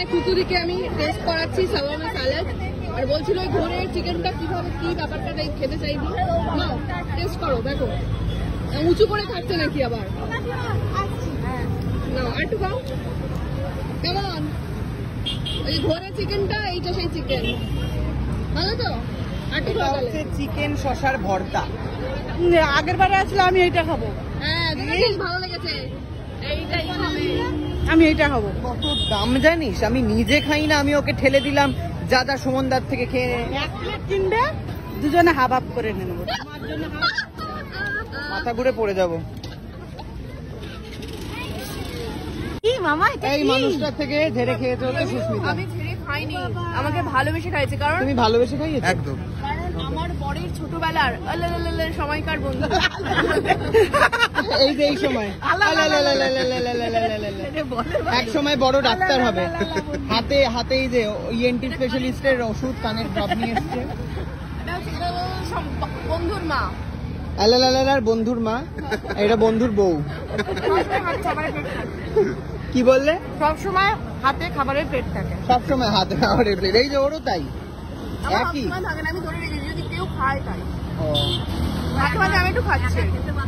এখানে কুকুদিকে আমি টেস্ট করাচ্ছি শাওয়ারমা স্যালাড, আর বলছিল ওই ঘোরের চিকেনটা কিভাবে কি ব্যাপারটা খেতে চাইবি। নাও টেস্ট করো, দেখো উঁচু করে খাচ্ছে নাকি আবার। না আর একটু খাও, কেমন ওই ঘোরের চিকেনটা, এইটা সেই চিকেন ভালো তো। আর একটু খাও, চিকেন শসার ভর্তা। আগের বারে আসলে আমি এইটা খাবো। হ্যাঁ ভালো লেগেছে, এইটাই খাবে। আমি এইটা খাবো। কত দাম জানিস? আমি নিজে খাই না, আমি ওকে ঠেলে দিলাম যা যা সুমনদার থেকে খেয়ে। এক প্লেট কিনবে, দুজনে হাফ হাফ করে নেব। মাথা ঘুরে পড়ে যাবো। কি মামা এই মানুষটার থেকে ঝেড়ে খেয়েছে হচ্ছে সুস্মিতা। আমি ছেড়ে খাইনি, আমাকে ভালোবেসে খাইছে। কারণ তুমি ভালোবেসে খাইয়েছো? একদম। কারণ আমার বরের ছোটবেলার সময়কার বন্ধু। এই যে এই সময় এক সময় বড় ডাক্তার হবে, হাতে হাতেই যে ইএনটি স্পেশালিস্টের ওষুধ কানের ড্রপ নিয়ে এসছে। বন্ধুর মা, আলালালার বন্ধুর মা, এটা বন্ধুর বউ। কি বললে? সবসময় হাতে খাবারের পেট থাকে, সবসময় হাতে খাবারের প্লেট। এই যে ওরও তাই একই। আমি ধরে রেখেছি যদি কেউ খায় তাই। ও মাঝে মাঝে আমি একটু খাচ্ছি।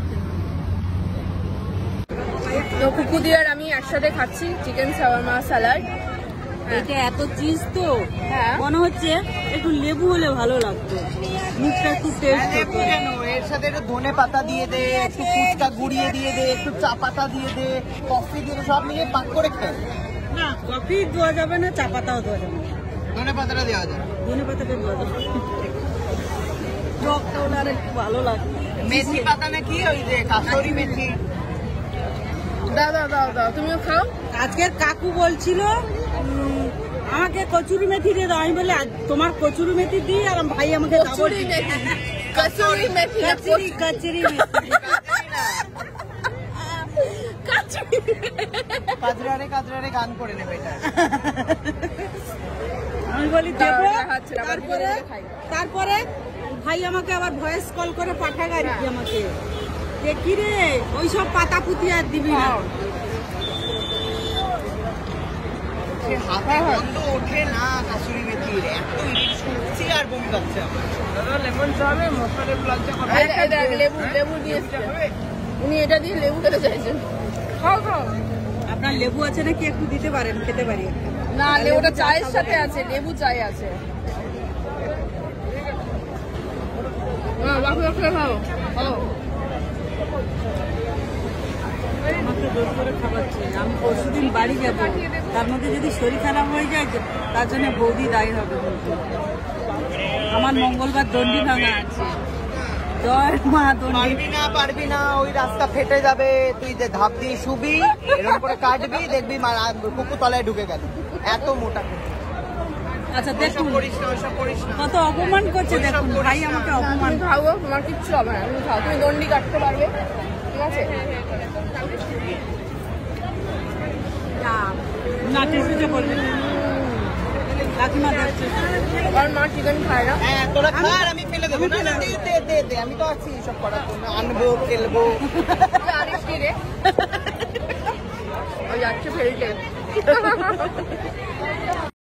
তো কুকুদি আর আমি একসাথে খাচ্ছি চিকেন শাওয়ারমা স্যালাড। এটা এত চিজ তো হ্যাঁ মনে হচ্ছে একটু লেবু হলে ভালো লাগতো, মুখটা একটু টেস্ট হতো। এর সাথে একটু ধনে পাতা দিয়ে দে, একটু ফুচকা গুড়িয়ে দিয়ে দে, একটু চা পাতা দিয়ে দে, কফি দিয়ে দে, সব মিলিয়ে পাক করে খেয়ে। না কফি দেওয়া যাবে না, চা পাতাও দেওয়া যাবে না, ধনে পাতাটা দেওয়া যায়। ধনে পাতাটা দেওয়া যাবে। টকটা হলে আর একটু ভালো লাগবে। মেথি পাতা নাকি ওই যে কাসুরি মেথি। দাও দাও দাও দাও, তুমিও খাও। আজকের কাকু বলছিল আমাকে কচুরি মেথি দিয়ে দাও। আমি বলে তোমার কচুরি মেথি দিই, আর ভাই আমাকে কচুরি মেথি, কসুরি মেথি, কচুরি কচুরি মেথি। কাজরারে কাজরারে গান করে নেবে এটা। আমি বলি দেবো, তারপরে ভাই আমাকে আবার ভয়েস কল করে পাঠা গাড়ি আমাকে, দেখি রে ওইসব পাতা পুঁতি আর দিবি না। হাতে গন্ধ ওঠে না কাসুরি মেথির, এত শুকছি আর বমি পাচ্ছে আমার। দাদা লেমন চা হবে, মশলা লাগছে। লেবু লেবু দিয়ে উনি এটা দিয়ে লেবু খেতে চাইছেন। খাও খাও। আপনার লেবু আছে নাকি একটু দিতে পারেন, খেতে পারি। না লেবুটা চায়ের সাথে আছে, লেবু চাই আছে। আমাকে জোর করে খাওয়াচ্ছে। আমি পরশুদিন বাড়ি যাব, তার মধ্যে যদি শরীর খারাপ হয়ে যায় তার জন্য বৌদি দায়ী হবে। কিন্তু আমার মঙ্গলবার দণ্ডি ভাঙা আছে। জয় মা দণ্ডি। পারবি না, ওই রাস্তা ফেটে যাবে, তুই যে ধাপ দিয়ে শুবি, এরকম করে কাটবি, দেখবি কুকুর তলায় ঢুকে গেল। এত মোটা। আচ্ছা দেখুন কত অপমান করছে, দেখুন ভাই আমাকে অপমান। খাবো, তোমার কিচ্ছু হবে না, তুমি খাও। তুমি দণ্ডি কাটতে পারবে, ঠিক আছে? না টেস্টে বলবে কাকিমা দেখছে, কারণ মা চিকেন খায় না। হ্যাঁ তোরা খা, আর আমি ফেলে দেবো। না না, দে দে দে, আমি তো আছি সব করার জন্য। আনবো, খেলবো। জানিস কি রে, ওই যাচ্ছে ফেলতে।